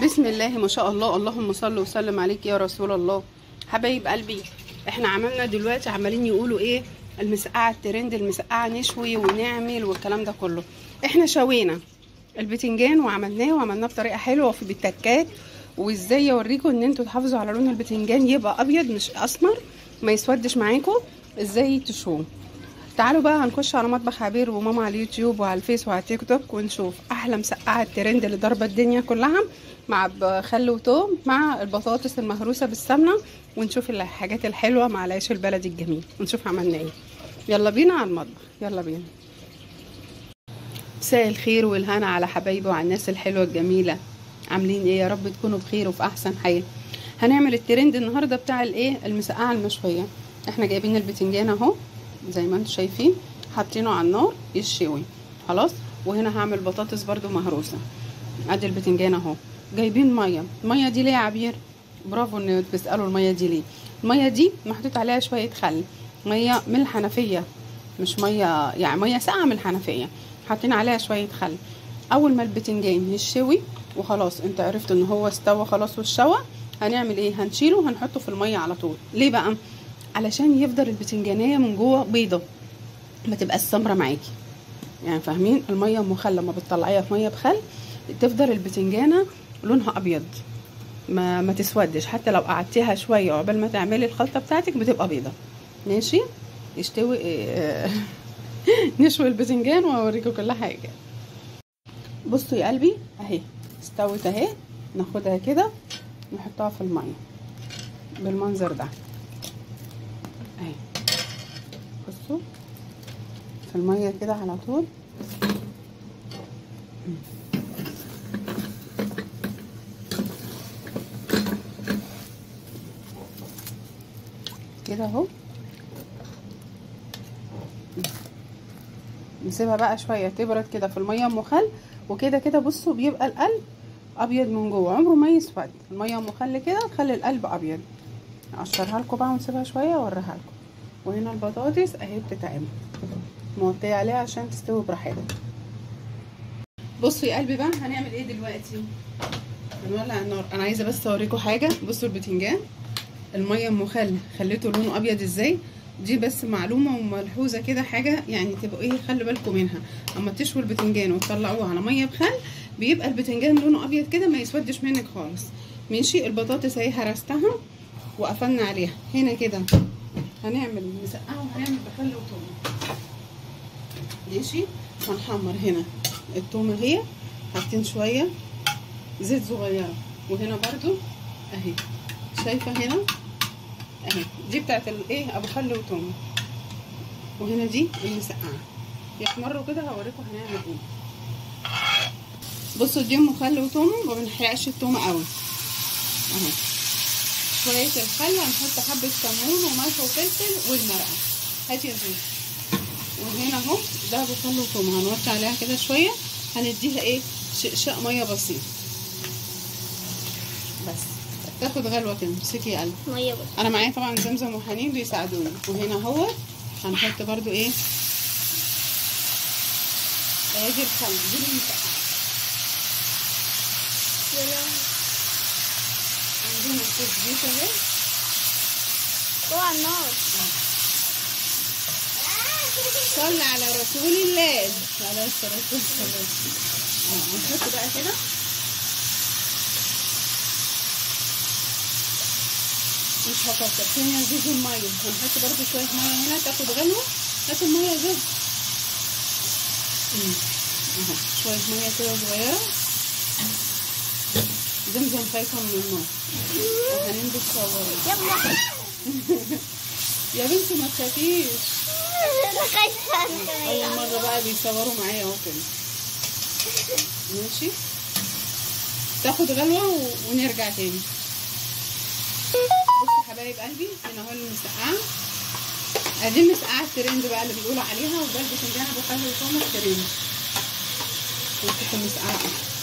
بسم الله ما شاء الله، اللهم صل وسلم عليك يا رسول الله. حبايب قلبي، احنا عملنا دلوقتي، عمالين يقولوا ايه المسقعه الترند، المسقعه نشوي ونعمل والكلام ده كله. احنا شوينا البتنجان وعملناه بطريقه حلوه وفي بالتكات، وازاي اوريكم ان انتوا تحافظوا على لون البتنجان يبقى ابيض مش اسمر، ما يسودش معاكم، ازاي تشوه. تعالوا بقى هنخش على مطبخ عبير وماما على اليوتيوب وعلى الفيس وعلى تيك توك، ونشوف احلى مسقعه الترند اللي ضربه الدنيا كلها مع خل وتوم مع البطاطس المهروسه بالسمنه، ونشوف الحاجات الحلوه مع العيش البلدي الجميل، ونشوف عملنا ايه. يلا بينا على المطبخ، يلا بينا. مساء الخير والهنا على حبايبي وعلى الناس الحلوه الجميله. عاملين ايه؟ يا رب تكونوا بخير وفي احسن حال. هنعمل الترند النهارده بتاع الايه، المسقعه المشويه. احنا جايبين البتنجان اهو زي ما انتم شايفين، حاطينه على النار يشوي خلاص. وهنا هعمل بطاطس برده مهروسه. ادي البتنجان اهو. جايبين الميه دي ليه يا عبير؟ برافو ان بتسالوا الميه دي ليه. الميه دي محطوط عليها شويه خل، ميه من الحنفيه، مش ميه يعني ميه ساقعه من الحنفيه، حاطين عليها شويه خل. اول ما البتنجان يشوي وخلاص انت عرفت ان هو استوى خلاص والشوى، هنعمل ايه؟ هنشيله وهنحطه في الميه على طول. ليه بقى؟ علشان يفضل البتنجانيه من جوه بيضه، ما تبقاش سمره معاكي، يعني فاهمين؟ الميه ام خل لما بتطلعيها في ميه بخل تفضل البتنجانه لونها ابيض، ما تسودش، حتى لو قعدتيها شويه عقبال ما تعملي الخلطه بتاعتك بتبقى بيضه. ماشي؟ يشتوي نشوي البتنجان واوريكم كل حاجه. بصوا يا قلبي اهي استوت اهي، ناخدها كده نحطها في الميه بالمنظر ده اهي. بصوا في الميه كده على طول كده اهو. نسيبها بقى شويه تبرد كده في الميه ام خل، وكده كده بصوا بيبقى القلب ابيض من جوه، عمره ما يسود. الميه ام خل كده تخلي القلب ابيض. اقشرها لكم بقى ونسيبها شويه واوريها لكم. وهنا البطاطس اهي بتتعمل، موطيه عليها عشان تستوي براحتها. بصوا يا قلبي بقى هنعمل ايه دلوقتي؟ هنولع النار. انا عايزه بس اوريكم حاجه. بصوا البتنجان الميه ام خل خليته لونه ابيض ازاي. دي بس معلومه وملحوظه كده، حاجه يعني تبقوا ايه خلوا بالكم منها. اما تشووا البتنجان وتطلعوه على ميه بخل بيبقى البتنجان لونه ابيض كده، ما يسودش منك خالص. ماشي؟ البطاطس اهي هرستها وقفلنا عليها. هنا كده هنعمل مسقعه وهنعمل بخل وتوم. ماشي؟ هنحمر هنا التومه اهي، حاطين شويه زيت صغيره، وهنا برضو اهي شايفه هنا اهي دي بتاعت الايه ابو خل وتوم، وهنا دي المسقعه. يحمروا كده هوريكم هنعمل ايه. بصوا دي ام خل وتوم، ما بنحرقش التومه قوي اهي. شويه الخل هنحط حبه كمون وملح وفلفل والمرقه. هاتي يا زوز. وهنا اهو ده ابو خل وتوم، هنوطي عليها كده شويه، هنديها ايه شقشق ميه بسيط بس تاخد غلوه كده. امسكي يا قلبي ميه بس. انا معايا طبعا زمزم وحنين بيساعدوني. وهنا اهو هنحط برضو ايه ادي الخل دي المسقعه. عندنا الزيت اهي على النار. صل على رسول الله عليه الصلاه والسلام. هنحط بقى كده مش هكتر. فين يا زوز الميه؟ هنحط برضو شويه ميه هنا تاخد غلوه. هات الميه يا زوز. اهو شويه ميه كده صغيره. زمزم خايفه من النار وهننزل تصوري. يا بنتي ما تخافيش، انا خايفه. اول مره بقى بيصوروا معايا اهو كده. ماشي؟ تاخد غلوه ونرجع تاني. بصوا حبايب قلبي هنا اهو المسقعه. ادي المسقعه الترند بقى اللي بيقولوا عليها، وده البتنجان ابو خل وتوم الترند. شوفوا المسقعه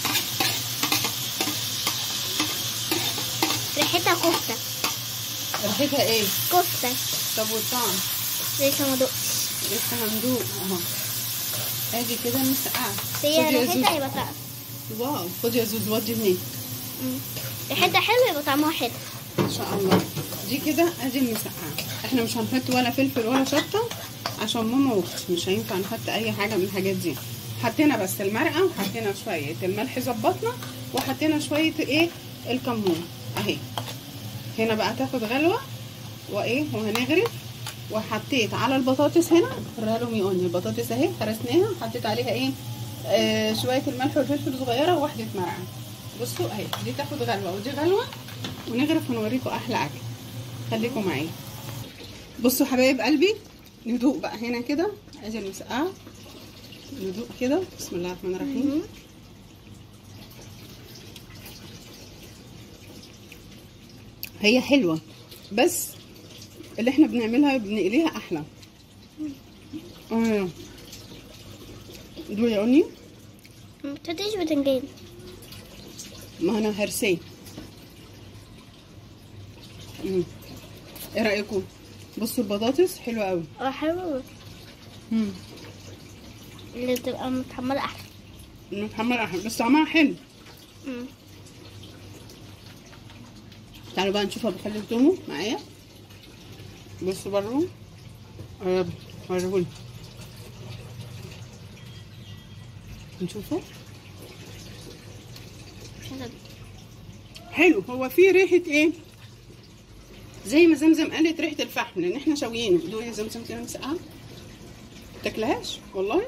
ريحتها كفته. ريحتها ايه؟ كفته. طب والطعم؟ لسه ما دقتش. لسه هندوق اهو. ادي كده المسقعه. هي ريحتها هيبقى سقف. واو. خدي يا زوز ودي هناك. ريحتها حلوه يبقى طعمها حلو. ان شاء الله. دي كده ادي المسقعه. احنا مش هنحط ولا فلفل ولا شطه عشان ماما واختي، مش هينفع نحط اي حاجه من الحاجات دي. حطينا بس المرقه وحطينا شويه الملح ظبطنا وحطينا شويه ايه الكمون اهي. هنا بقى تاخد غلوه وايه وهنغرف. وحطيت على البطاطس هنا وريها لهم يقولني البطاطس اهي هرسناها وحطيت عليها ايه شويه الملح والفلفل صغيره وواحده مرقه. بصوا اهي دي تاخد غلوه ودي غلوه ونغرف ونوريكم احلى اكل. خليكم معايا. بصوا حبايب قلبي ندوق بقى هنا كده. ادي المسقعه ندوق كده. بسم الله الرحمن الرحيم. هي حلوه بس اللي احنا بنعملها بنقليها احلى. دول يا امي ما بتحطيش بتنجان. ما انا هرسيه. ايه رايكم؟ بصوا البطاطس حلوه قوي. حلوه. اللي بتبقى متحمره احلى. المتحمره احلى بس طعمها حلو. تعالوا بقى نشوفها بخلي تومو معايا. بصوا برضو وريهولي نشوفه. حلو. هو فيه ريحه ايه زي ما زمزم قالت ريحه الفحم لان احنا شاويينه. دوقي يا زمزم كده مسقعه تاكلهاش والله.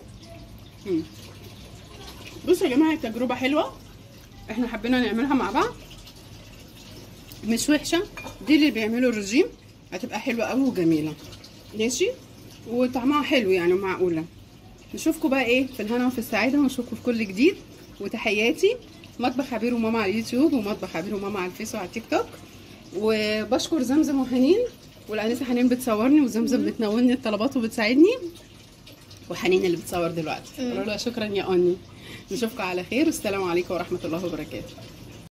بصوا يا جماعه التجربه حلوه. احنا حبينا نعملها مع بعض مش وحشه. دي اللي بيعملوا الرجيم هتبقى حلوه قوي وجميله ماشي وطعمها حلو يعني معقوله. نشوفكم بقى ايه في الهنا وفي السعاده ونشوفكم في كل جديد. وتحياتي مطبخ عبير وماما على اليوتيوب ومطبخ عبير وماما على الفيس وعلى التيك توك. وبشكر زمزم وحنين والانسه حنين بتصورني وزمزم بتناولني الطلبات وبتساعدني وحنين اللي بتصور دلوقتي. قولوا لها شكرا يا اني. نشوفكم على خير والسلام عليكم ورحمه الله وبركاته.